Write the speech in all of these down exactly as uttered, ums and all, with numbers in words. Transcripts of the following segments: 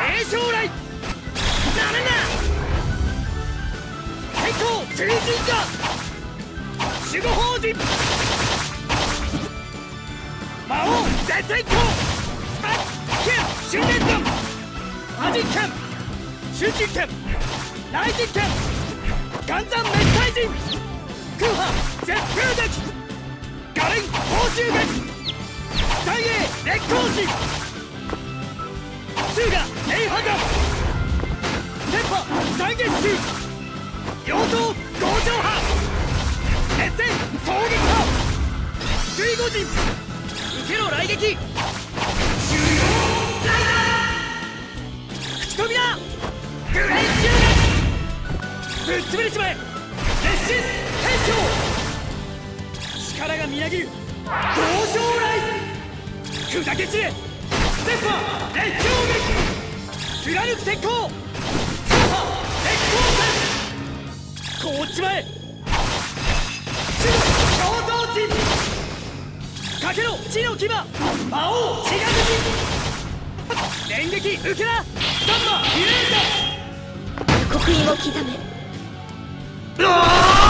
名将来なめんな。最高成人だ。守護法人魔王絶対行剣修練弾魔人剣集中剣雷神剣岩山滅体陣空破絶風撃ガレン報酬撃大英烈光士中が霊波弾戦波残月衆妖刀強上波熱戦衝撃波水護陣受けろ雷撃収容ライダー口飛びだグレイシューぶっ潰れちまえ熱心天将力がみなぎる同将来砕け散れ戦波烈狂撃貫く鉄鋼超波烈光線凍っちまえ守護共同陣かけろ地の牙魔王血が口連撃受けなサンマビレータ刻印を刻め。これで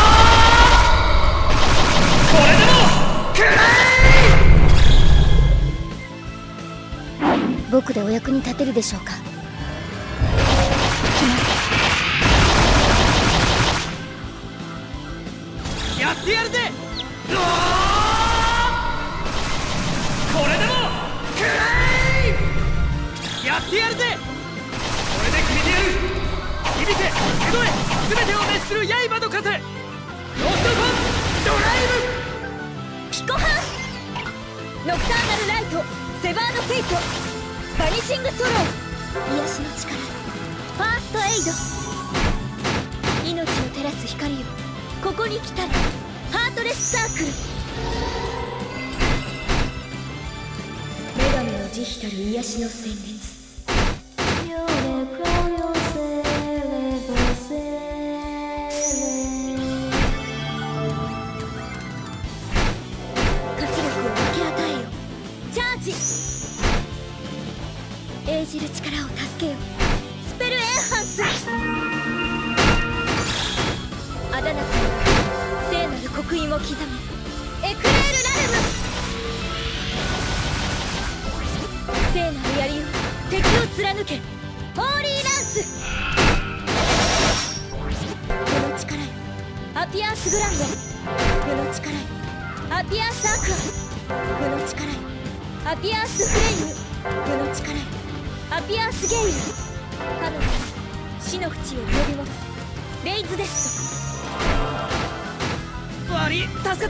もくらえ。 僕でお役に立てるでしょうか。 やってやるぜ。これでもくらえ。やってやるぜ。これで決めてやる。響け江戸へ全てを滅する刃の風ロストフォンドライブピコハンノクターナルライトセバードフェイトバニシングソロー癒しの力ファーストエイド命を照らす光よここに来たらハートレスサークル女神の慈悲たる癒しの旋律命じる力を助けよスペルエンハンスアダナス聖なる刻印を刻めエクレールラルム聖なる槍よ敵を貫けホーリーランスこの力よアピアースグランドこの力よアピアースアクアこの力よアピアースフレイムこの力よアピアースゲイル彼女死の淵を呼び戻すレイズデスト悪い助かった。 深淵へと誘う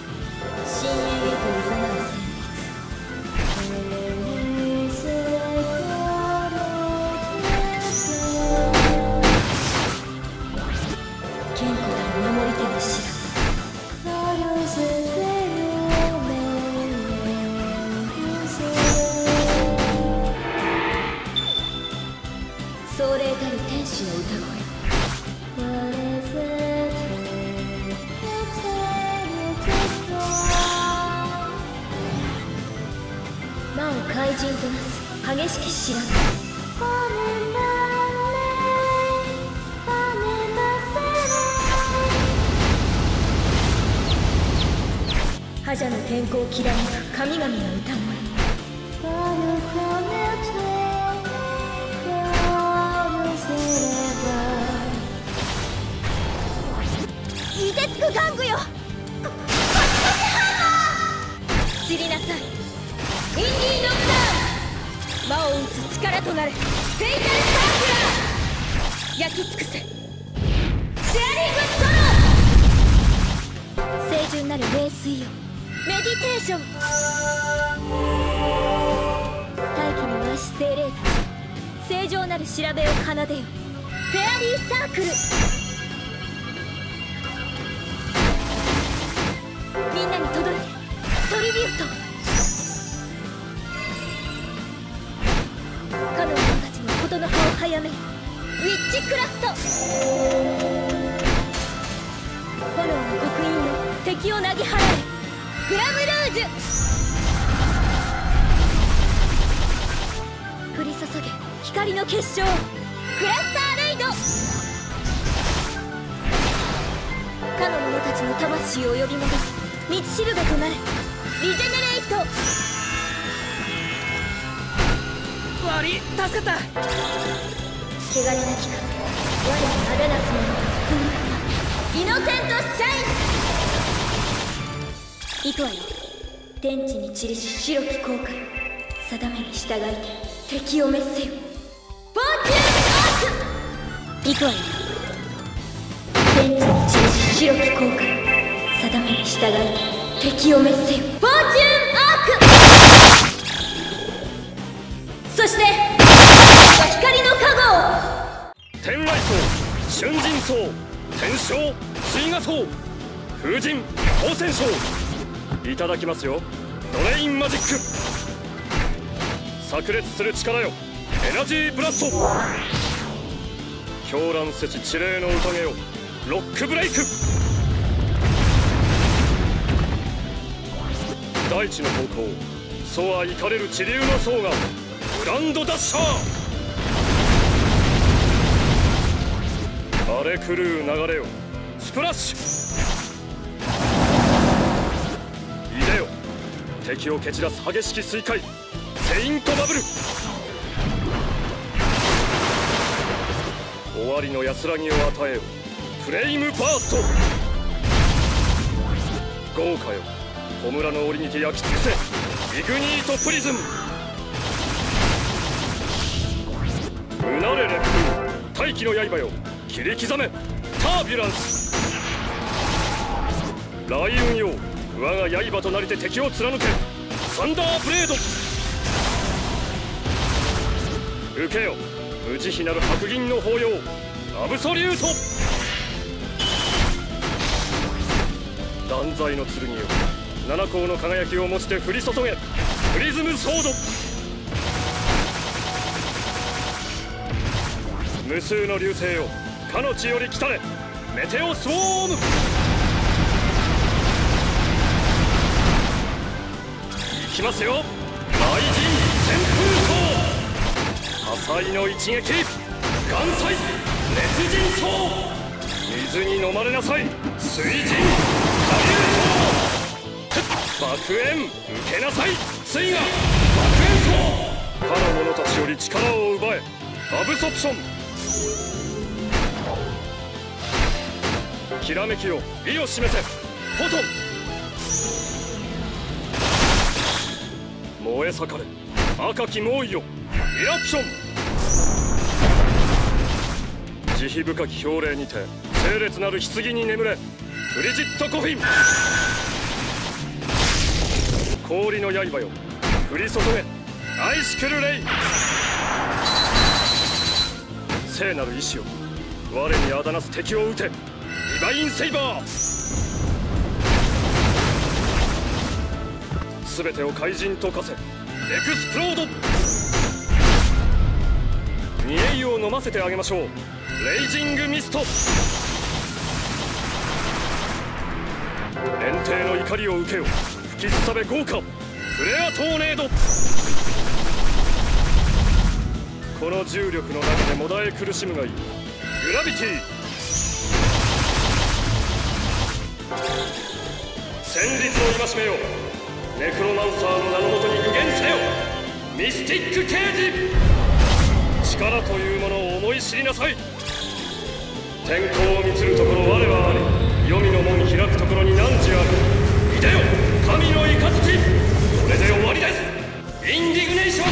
剣古代守り手の白壮麗たる天使の歌声魔を怪人となす激しき白髪覇者の天候きらめく神々の歌声凍てつく玩具よ散りなさいインディ・ノクターン魔を打つ力となれフェイタル・サークラー焼き尽くせシェアリング・ソロ清純なる冷水よメディテーション大気に回し精霊たち正常なる調べを奏でよフェアリーサークルみんなに届いてトリビュート彼女たちのことの葉を早めウィッチクラフト炎の刻印よ敵を投げ払えフラムルージュ降り注げ光のの結晶クラスターレイド。かの者たちの魂を呼び戻す道しるべとなれ。リジェネレイト。 悪い、助かった。 汚れなき風、我らアレナス者と包み込むイノセントシャイン。行くわよ。天地に散りし白き航海、定めに従いて敵を滅せよ。フォーチューンアーク。行くわよ。天地に散りし白き航海、定めに従いて敵を滅せよ。フォーチューンアーク。そして光の加護を。 天雷層、春神層、天正、追賀層、風神、光線層。いただきますよ。ドレインマジック。炸裂する力よ、エナジーブラスト。狂乱せし地霊の宴よ、ロックブレイク。大地の方向、そは怒れる地流の層がグランドダッシャー。荒れ狂う流れよ、スプラッシュ。いでよ、敵を蹴散らす激しき水塊、セイントバブル。終わりの安らぎを与えよ、フレイムバースト。豪華よ、弔の檻にて焼き尽くせ、イグニートプリズム。うなれ烈風、大気の刃よ、切り刻めタービュランス。雷雲よ、我が刃となりて敵を貫け、サンダーブレード。受けよ、無慈悲なる白銀の抱擁、アブソリュート。断罪の剣よ、七光の輝きを持ちて降り注げ、プリズムソード。無数の流星よ、かの地より来たれ、メテオスウォーム。いきますよ、雷神旋風塔。火災の一撃、岩砕熱神層。水に飲まれなさい、水神火竜塔。爆炎受けなさい、水が爆炎層。かの者たちより力を奪え、アブソプション。きらめきよ、意を示せ、フォトン。燃え盛れ、赤き猛威よ、イラクション。慈悲深き表礼にて清烈なる棺に眠れ、フリジット・コフィン。氷の刃よ、降り注げ、アイシクル・レイ。聖なる意志よ、我にあだなす敵を撃て、ディバイン・セイバー。全てを怪人と化せ、エクスプロード。煮え湯を飲ませてあげましょう、レイジングミスト。連帝の怒りを受けよ、吹きすさべ豪華フレアトーネード。この重力の中でもだえ苦しむがいい、グラビティ。戦慄の戒めよ、ネクロマンサーの名のもとに具現せよ、ミスティックケージ。力というものを思い知りなさい。天候を満つるところ我はあり、黄泉の門開くところに汝あり。いでよ、神の雷。これで終わりです、インディグネーション。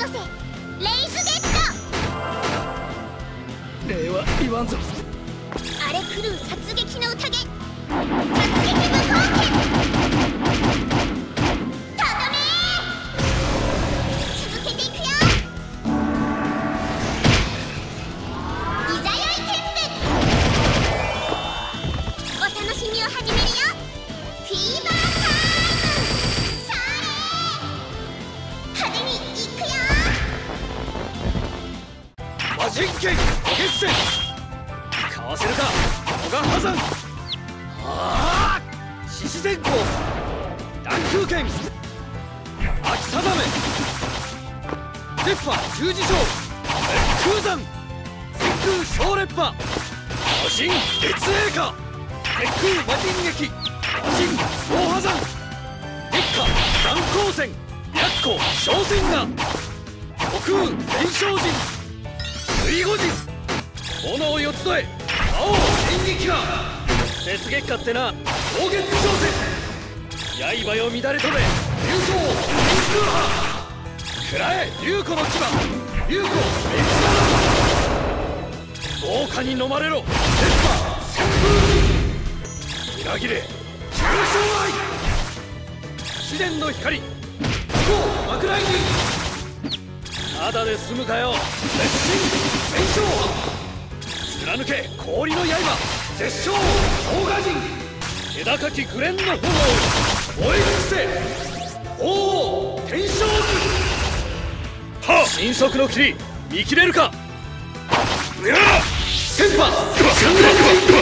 せレイズゲット。 礼は言わんぞ。 荒れ狂う殺撃の宴、殺撃無効剣。とどめー。続けていくよ。いざよい天賦。お楽しみを始めるよ。フィーバータイム。それ派手にいくよ。 魔人剣決戦。かわせるか古賀破山。ああ獅子善光断空剣秋定め絶波十字章空山天空小烈波魔人烈影下鉄空魔人撃魔人総破山月下残光線白虎小戦が虚空伝承陣水護陣炎四つどえ青演撃が雪月下ってな大月挑戦刃よ乱れ飛べ竜爪天空波食らえ竜子の牙竜子烈豪華に飲まれろ熱波旋風裏切れ重傷愛試練の光飛行幕来陣ただで済むかよ熱心戦勝波貫け氷の刃絶唱大河陣気高き紅蓮の炎燃え尽くせ王天正図はっ神速の霧見切れるか戦波瞬連陣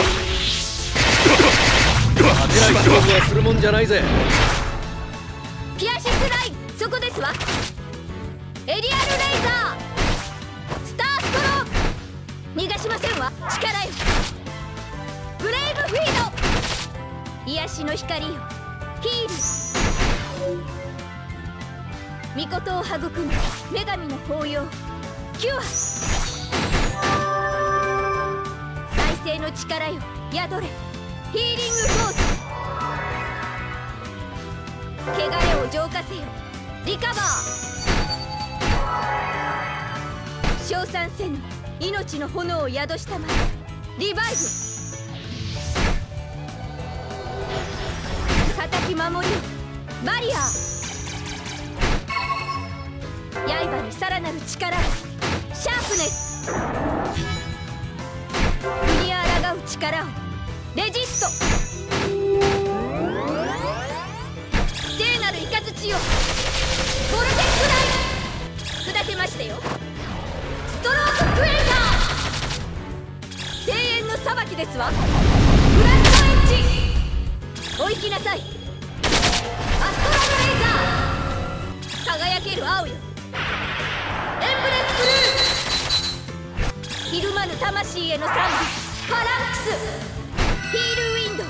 勝てない勝負はするもんじゃないぜ。 ピアシスラインそこですわ。エリアルレイザースターストローク逃がしませんわ。力よブレイブフィード癒しの光よヒール御事を育む女神の抱擁キュア再生の力よ宿れヒーリングフォース汚れを浄化せよリカバー称賛せぬ命の炎を宿したままリバイブ敵守りよバリアー刃にさらなる力をシャープネス国にあらがう力をレジスト聖なる雷よボルテックライン砕けましたよストローククエイター声援の裁きですわブラッドエッジお行きなさいアストラルレイザー輝ける青よエンブレスブルーひるまぬ魂への賛美ファランクスヒールウィンド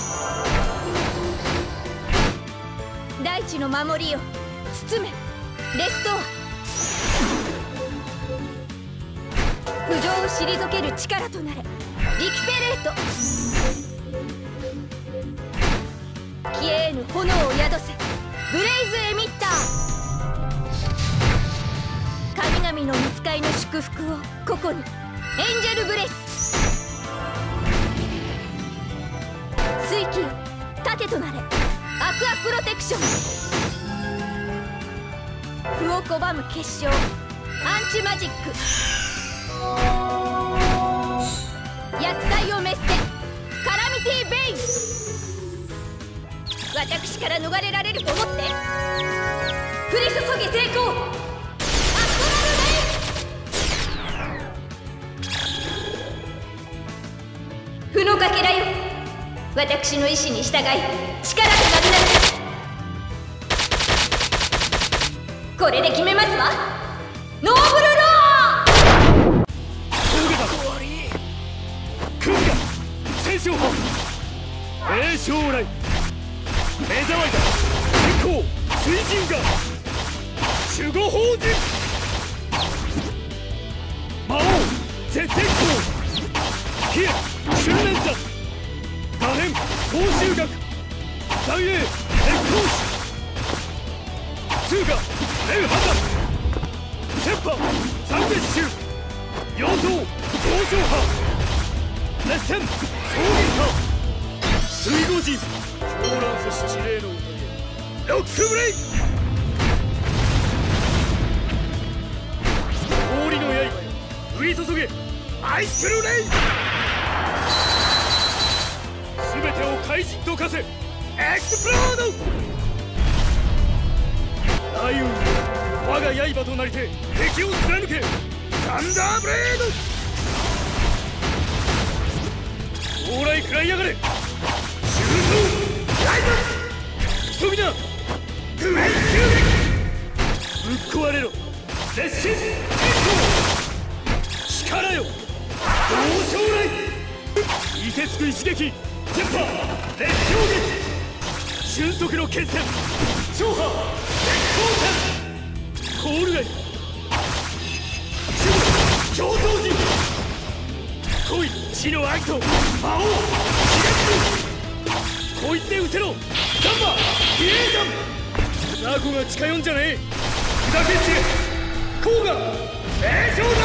大地の守りよ包めレストア浮上を退ける力となれリキペレート消えぬ炎を宿せブレイズエミッター神々の御使いの祝福をここにエンジェルブレス水気よ盾となれアクアプロテクション不を拒む結晶アンチマジック薬剤を滅せカラミティベイン私から逃れられると思って降り注ぎ成功アストラルレイ負のかけらよ私の意志に従い力となりなさいこれで決めますわノーブルロー終わりクズが戦勝法名将来目障りだ先行水神が守護法人魔王絶天光ヒエ春連座画面報酬学残影烈光士通過連破山先波三月中陽動上昇波熱戦衝撃波水護陣狂乱せし地霊の宴ロックブレイ氷の刃よ降り注げアイスクルレイ全てを怪人と化せエクスプロード雷雲我が刃となりて敵を貫けサンダーブレード往来食らいやがれ修造ライズ飛びなグレイ急激ぶっ壊れろ烈士天道力よ同将来凍てつく一撃ジェッパー烈氷撃瞬足の剣戦超波烈光剣コールガイ守護共闘陣来い地の愛と魔王気絶こいつで失せろガンバ比叡山雑魚が近寄んじゃねえ砕け散れ甲賀栄翔だ